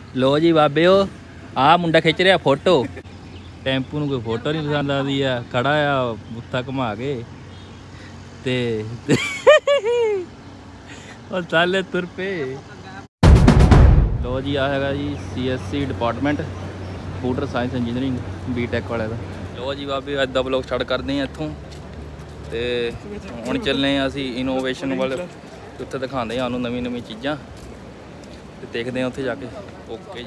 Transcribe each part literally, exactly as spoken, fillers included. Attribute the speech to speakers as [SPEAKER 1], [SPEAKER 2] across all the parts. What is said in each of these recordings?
[SPEAKER 1] लो जी बाबे हो आ मुंडा खिंच रहा फोटो टैंपू में कोई फोटो नहीं पसंद आती है खड़ा आ बुत्था घुमा के ते, ते और साले तुर पे। लो जी आ है जी C S C department computer science engineering B tech वाले का। लो जी बाबे अज का ब्लॉग स्टार्ट करते हैं इतों तो हुण चलने असी इनोवेशन वाले उत्थे दिखाते हैं सानू नवी नवी चीज़ां तो देखते हैं उत्थे जाके। ओके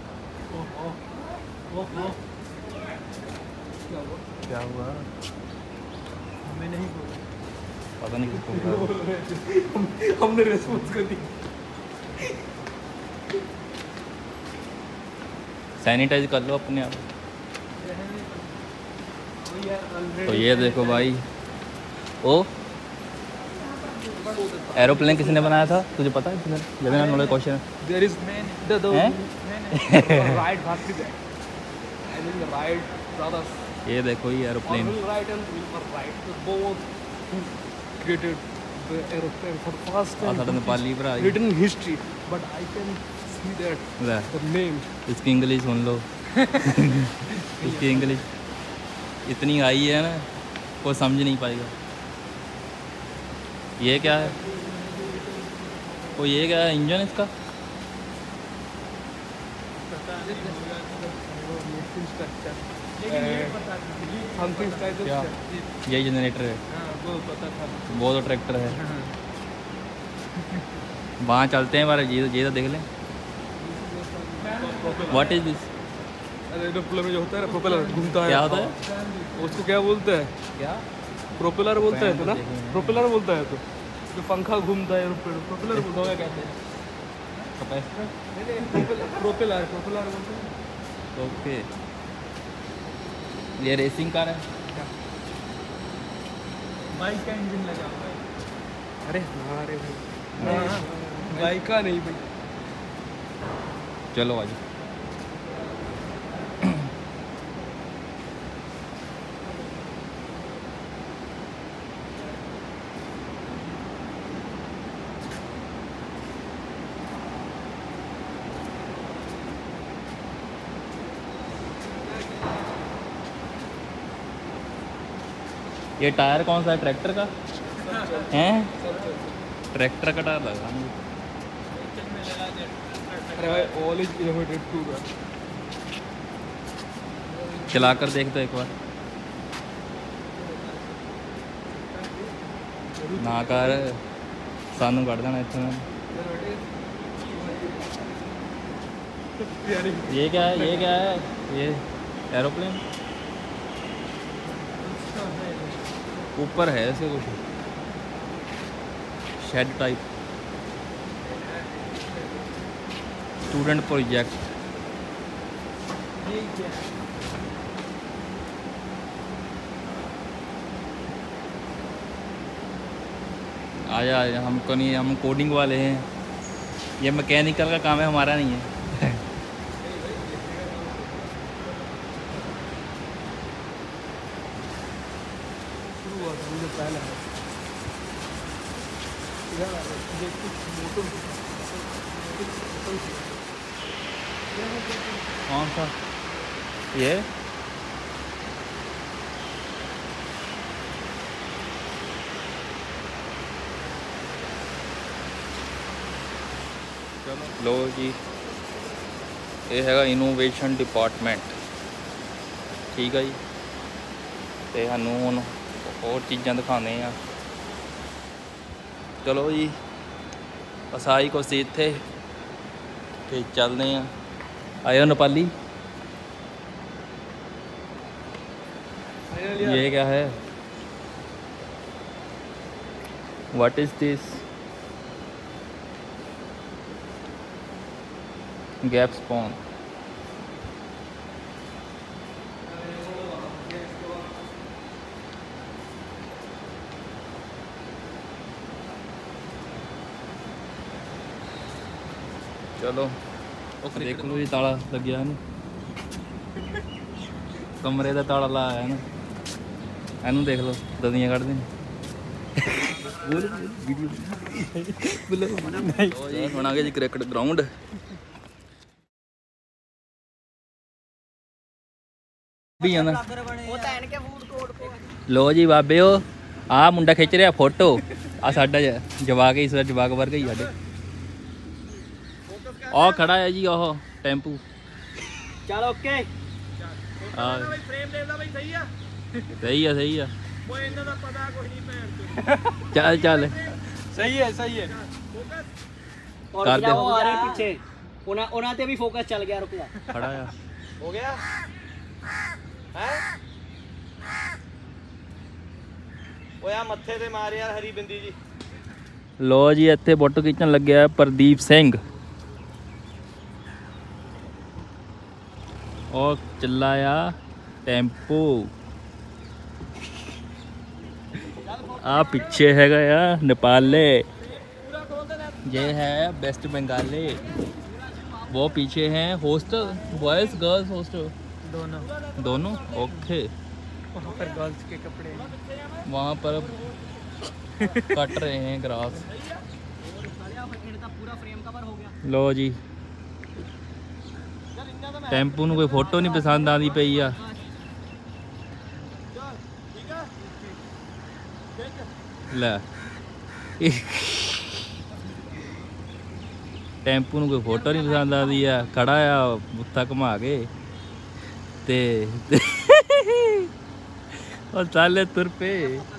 [SPEAKER 1] क्या हुआ हमें नहीं पता नहीं किसको हमने रेस्पॉन्स कर दी। सैनिटाइज कर लो अपने आप। तो ये देखो भाई ओ एरोप्लेन किसने बनाया था तुझे पता है? General knowledge question there is the Wright भारती that I will Wright brothers. ये देखो ये aeroplane Wright and Wright both created the aeroplane for first time साडा नेपाली भरा written history but I can see that the name. इसकी English सुन लो इसकी इंग्लिश इतनी आई है ना कोई समझ नहीं पाएगा। ये क्या है वो ये क्या है इंजन इसका क्या यही जनरेटर है वो तो ट्रैक्टर है। वहाँ चलते हैं बार ये ये तो देख लें। What is this? एरोप्लेन में जो होता है प्रोपेलर घूमता है क्या होता है उसको क्या बोलते हैं? क्या प्रोपेलर बोलता है तो ना प्रोपेलर बोलता है तो जो पंखा घूमता है एरोप्लेन प्रोपेलर बोलता है कहते हैं प्रोपेलर प्रोपेलर बोलते हैं। ओके ये रेसिंग कार है बाइक का इंजन लगा हुआ है। अरे हाँ अरे भाई बाइक का नहीं भाई। चलो आज ये टायर कौन सा है ट्रैक्टर का हैं? ट्रैक्टर का टायर लगा चला कर देख दो एक बार ना कर सानू कट देना इतने। ये क्या है ये क्या है ये एरोप्लेन ऊपर है ऐसे कुछ शेड टाइप स्टूडेंट प्रोजेक्ट। आया आया हमको नहीं हम कोडिंग वाले हैं ये मैकेनिकल का काम है हमारा नहीं है। कौन सा ये लो जी ये है इनोवेशन डिपार्टमेंट ठीक है जी तो सानू हुण होर चीज़ां दिखाने हैं। चलो जी असाई को सी इत्थे ते चलते हैं। आयो नेपाली ये क्या है व्हाट इज दिस? गैप स्पॉन चलो देख लो जी ताला लग गया है ना कमरे का ताला लाया है ना एनू देख लो ददियाँ कढ़ दें वीडियो जी क्रिकेट ग्राउंड ਵੀ ਜਾਂਦਾ ਲੋ ਜੀ ਬਾਬਿਓ ਆਹ ਮੁੰਡਾ ਖਿੱਚ ਰਿਹਾ ਫੋਟੋ ਆ ਸਾਡਾ ਜਵਾਕ ਇਸ ਦਾ ਜਵਾਕ ਵਰਗਾ ਹੀ ਸਾਡੇ ਉਹ ਖੜਾ ਹੈ ਜੀ ਉਹ ਟੈਂਪੂ
[SPEAKER 2] ਚਲ ਓਕੇ
[SPEAKER 1] ਆ
[SPEAKER 2] ਫਰੇਮ ਦੇਖਦਾ ਬਈ ਸਹੀ ਆ
[SPEAKER 1] ਸਹੀ ਆ ਸਹੀ ਆ
[SPEAKER 2] ਓਏ ਇਹਨਾਂ ਦਾ ਪਤਾ ਕੁਝ ਨਹੀਂ ਭੈਣ
[SPEAKER 1] ਚੱਲ ਚੱਲ
[SPEAKER 2] ਸਹੀ ਹੈ ਸਹੀ ਹੈ ਫੋਕਸ
[SPEAKER 1] ਕਰ ਦੇ
[SPEAKER 2] ਆ ਰਹੇ ਪਿੱਛੇ ਉਹਨਾਂ ਉਹਨਾਂ ਤੇ ਵੀ ਫੋਕਸ ਚੱਲ ਗਿਆ ਰੁਕ ਜਾ
[SPEAKER 1] ਖੜਾ ਆ
[SPEAKER 2] ਹੋ ਗਿਆ ਹੈ ਓਏ ਆ ਮੱਥੇ ਤੇ ਮਾਰ ਯਾਰ ਹਰੀ ਬਿੰਦੀ ਜੀ
[SPEAKER 1] ਲੋ ਜੀ ਇੱਥੇ ਫੋਟੋ ਖਿੱਚਣ ਲੱਗਿਆ ਪ੍ਰਦੀਪ ਸਿੰਘ ਉਹ ਚੱਲਾ ਆ ਟੈਂਪੂ ਆ ਪਿੱਛੇ ਹੈਗਾ ਆ नेपाले ये है वेस्ट बंगाली वो पीछे हैं हॉस्टल बॉयज गर्ल्स हॉस्टल
[SPEAKER 2] दोनों
[SPEAKER 1] दोनों ओके
[SPEAKER 2] वहाँ पर गर्ल्स के कपड़े
[SPEAKER 1] वहाँ पर कट रहे हैं ग्रास लो जी ਟੈਂਪੂ ਨੂੰ ਕੋਈ ਫੋਟੋ ਨਹੀਂ ਪਸੰਦ ਆਉਂਦੀ ਪਈ ਆ ਲੈ ਟੈਂਪੂ ਨੂੰ ਕੋਈ ਫੋਟੋ ਨਹੀਂ ਪਸੰਦ ਆਉਂਦੀ ਆ ਖੜਾ ਆ ਬੁੱਥਾ ਘੁਮਾ ਕੇ ਤੇ ਉਹ ਚਾਲੇ ਤੁਰ ਪਏ